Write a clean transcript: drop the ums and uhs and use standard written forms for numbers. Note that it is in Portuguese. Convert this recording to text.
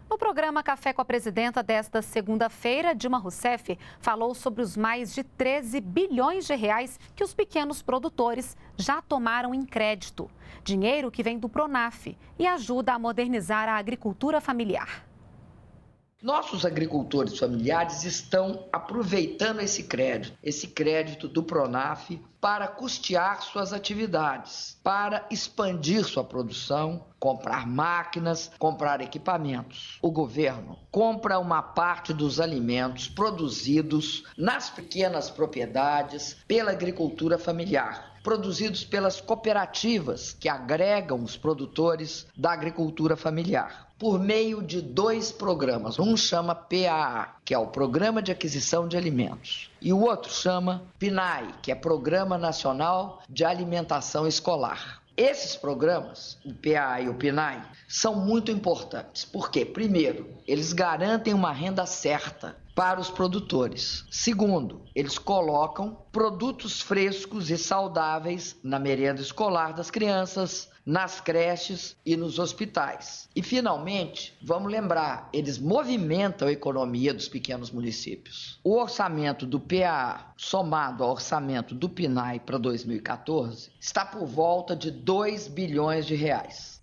No programa Café com a Presidenta desta segunda-feira, Dilma Rousseff falou sobre os mais de 13 bilhões de reais que os pequenos produtores já tomaram em crédito. Dinheiro que vem do Pronaf e ajuda a modernizar a agricultura familiar. Nossos agricultores familiares estão aproveitando esse crédito do Pronaf para custear suas atividades, para expandir sua produção, comprar máquinas, comprar equipamentos. O governo compra uma parte dos alimentos produzidos nas pequenas propriedades pela agricultura familiar, produzidos pelas cooperativas que agregam os produtores da agricultura familiar, por meio de 2 programas. Um chama PAA, que é o Programa de Aquisição de Alimentos, e o outro chama PNAE, que é Programa Nacional de Alimentação Escolar. Esses programas, o PAA e o PNAE, são muito importantes, porque, primeiro, eles garantem uma renda certa para os produtores. Segundo, eles colocam produtos frescos e saudáveis na merenda escolar das crianças, nas creches e nos hospitais. E, finalmente, vamos lembrar, eles movimentam a economia dos pequenos municípios. O orçamento do PAA, somado ao orçamento do PNAE para 2014, está por volta de 2 bilhões de reais.